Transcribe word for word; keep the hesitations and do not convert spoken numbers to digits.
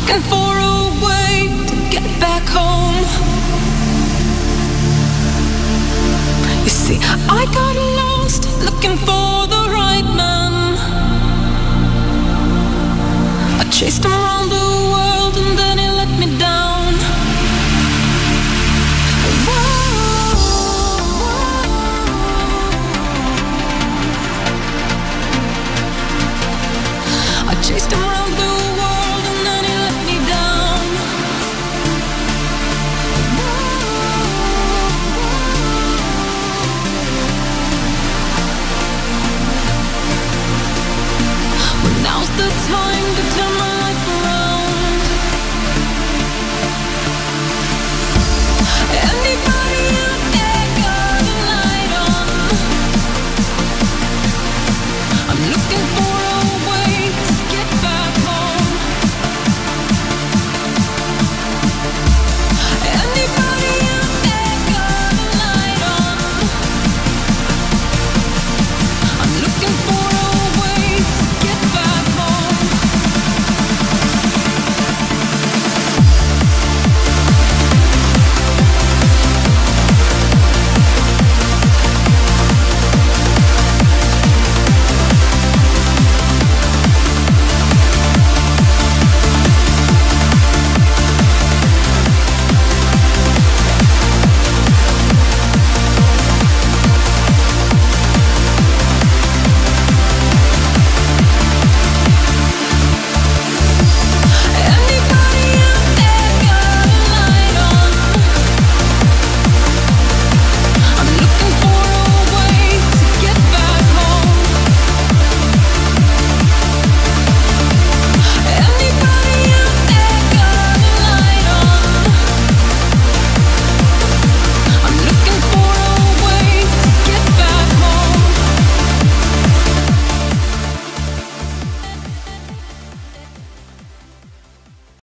looking for a way to get back home. You see, I got lost looking for the right man. I chased him around the world and then he let me down. I chased him around the